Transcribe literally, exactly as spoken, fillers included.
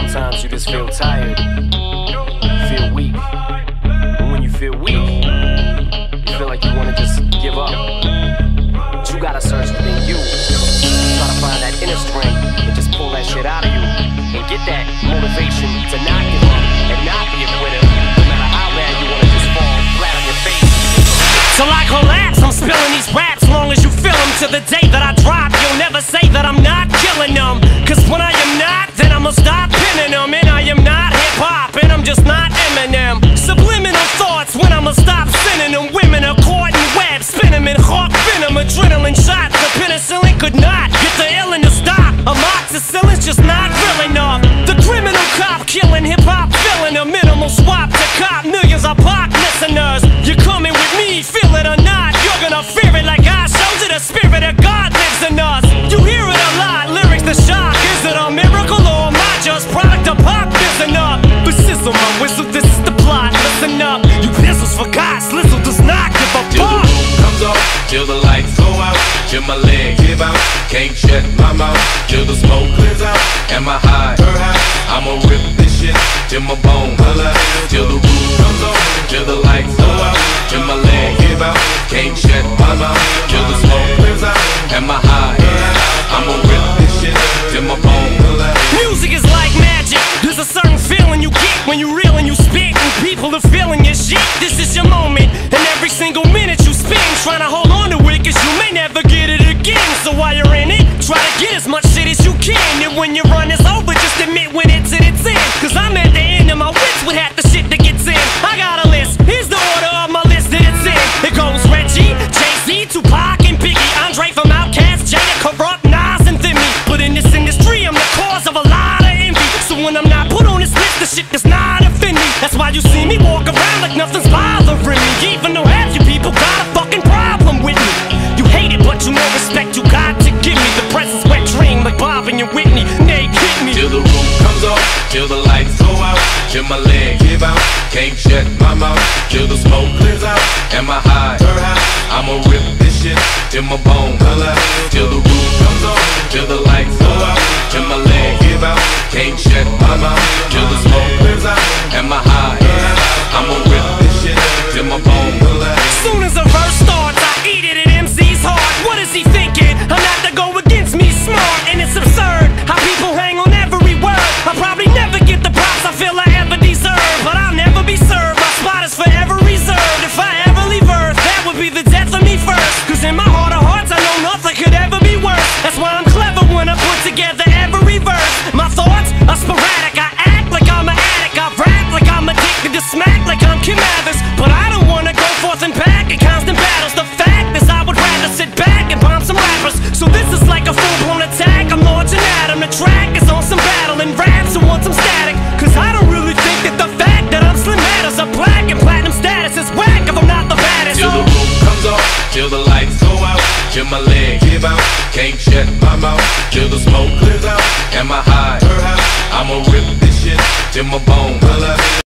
Sometimes you just feel tired, feel weak. And when you feel weak, you feel like you wanna just give up. But you gotta search within you. Try to find that inner strength and just pull that shit out of you. And get that motivation to not give up and not be a quitter. No matter how bad you wanna just fall flat on your face. Till I collapse, I'm spilling these raps. Long as you feel them, to the day that I drop, you'll never say that I'm not killing them. Cause when I am not, then I'ma stop pinning them. And I am not hip-hop, and I'm just not Eminem. Subliminal thoughts when I'ma stop sending them. Women are caught in webs, spin them in hawk venom. Adrenaline shots, the penicillin could not get the illin to stop. Amoxicillin's just not real enough. The criminal cop killing hip-hop, filling a minimal swap to cop millions of pop listeners. You're coming with me, feel it or not, you're gonna fear it like I showed you. The spirit of God lives in us. You hear it a lot, lyrics the shock. Is it a miracle or am I just product of pop? Listen up, but sizzle my whistle, this is the plot. Listen up, you pistols forgot, Slizzle does not give a till fuck. the roof comes off, till the lights go out, till my legs give out, can't shut my mouth, till the smoke clears out. Am I high? I'ma rip this shit till my bone holla. Till the roof comes off, till the lights go out, till my legs give out, can't shut my mouth, till the smoke clears out. Am I high? I'ma rip this shit till my bone holla. Music is like magic. There's a certain feeling you get when you reel and you spit, and people are feeling your shit. This is your moment, and every single minute you spend trying to hold on to it, cause you may never get it again. So while you're in it, try to get as much shit as you can. And when your run is over, just admit when it's in its end. Cause I'm at the end of my wits with half the shit that gets in. I got a list, here's the order of my list that it's in. It goes Reggie, Jay-Z, Tupac, and Biggie, Andre from Outkast, Jada, Corrupt, Nas, and Thimmy. But in this industry, I'm the cause of a lot of envy. So when I'm not put on this list, the shit does not offend me. That's why you see me walk around like nothing's bothering me. Even though half you people got a fucking problem with me. You hate it, but you know respect you got to give me. The presence wet dream like Bob and your Whitney. Nate hit me. Till the roof comes off, till the lights go out, till my legs give out, can't shut my mouth, till the smoke clears out. Am I high? I'ma rip this shit till my bone holla. Till the roof comes off, till the lights go out, till my legs give out, can't shut my mouth, till the smoke clears out. Am I high? I'ma rip this shit till my bone holla. Soon as a verse starts, I eat it at M C's heart. What is he thinking? I'm not to go against me, smart, and it's absurd how people hang on every word. I'll probably never get the props I feel I ever deserve, but I'll never be served. My spot is forever reserved. If I ever leave Earth, that would be the death of me first. Cause in my heart of hearts, I know nothing could ever be worse. That's why I'm clever when I put together every verse. My thoughts are sporadic. I act like I'm an addict. I rap like I'm addicted to smack like I'm Kim Mathers. But I don't wanna go forth and back in constant battles. The fact is I would rather sit back and bomb some rappers. So this is like a full-blown attack. I'm launching at 'em. The track is on some battle and raps who want some static. Cause I don't really think that the fact that I'm slim matters. A black and platinum status is whack if I'm not the baddest. Till the roof comes off, till the lights go out, till my legs give out, can't shut my mouth, till the smoke clears out. Am I high? I'ma rip this shit till my bone holla.